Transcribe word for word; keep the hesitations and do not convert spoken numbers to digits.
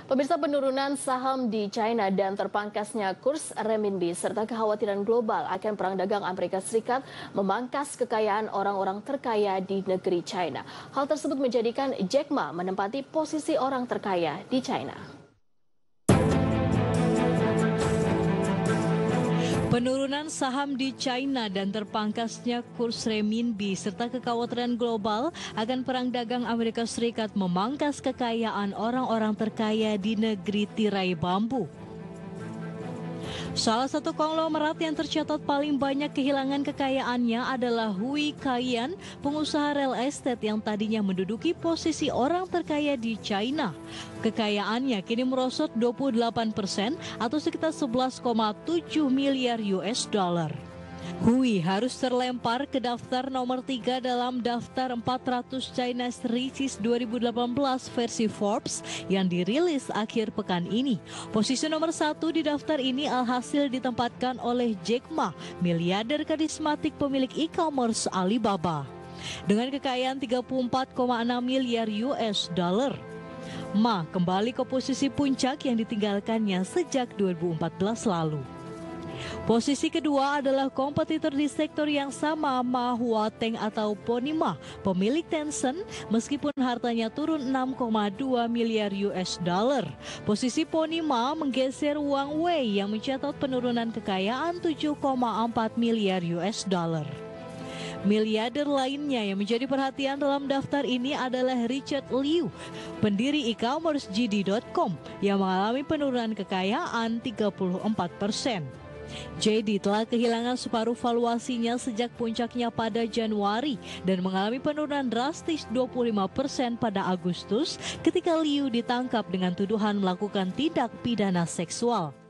Pemirsa, penurunan saham di China dan terpangkasnya kurs renminbi serta kekhawatiran global akan perang dagang Amerika Serikat memangkas kekayaan orang-orang terkaya di negeri China. Hal tersebut menjadikan Jack Ma menempati posisi orang terkaya di China. Penurunan saham di China dan terpangkasnya kurs renminbi serta kekhawatiran global akan perang dagang Amerika Serikat memangkas kekayaan orang-orang terkaya di negeri tirai bambu. Salah satu konglomerat yang tercatat paling banyak kehilangan kekayaannya adalah Hui Kaiyan, pengusaha real estate yang tadinya menduduki posisi orang terkaya di China. Kekayaannya kini merosot dua puluh delapan persen atau sekitar sebelas koma tujuh miliar U S dollar. Hui harus terlempar ke daftar nomor tiga dalam daftar empat ratus China's Richest dua ribu delapan belas versi Forbes yang dirilis akhir pekan ini. Posisi nomor satu di daftar ini alhasil ditempatkan oleh Jack Ma, miliarder karismatik pemilik e-commerce Alibaba. Dengan kekayaan tiga puluh empat koma enam miliar U S dollar. Ma kembali ke posisi puncak yang ditinggalkannya sejak dua ribu empat belas lalu. Posisi kedua adalah kompetitor di sektor yang sama, Ma Huateng atau Pony Ma, pemilik Tencent, meskipun hartanya turun enam koma dua miliar U S dollar. Posisi Pony Ma menggeser Wang Wei yang mencatat penurunan kekayaan tujuh koma empat miliar U S dollar. Miliarder lainnya yang menjadi perhatian dalam daftar ini adalah Richard Liu, pendiri e-commerce J D dot com yang mengalami penurunan kekayaan tiga puluh empat persen. J D telah kehilangan separuh valuasinya sejak puncaknya pada Januari dan mengalami penurunan drastis dua puluh lima persen pada Agustus ketika Liu ditangkap dengan tuduhan melakukan tindak pidana seksual.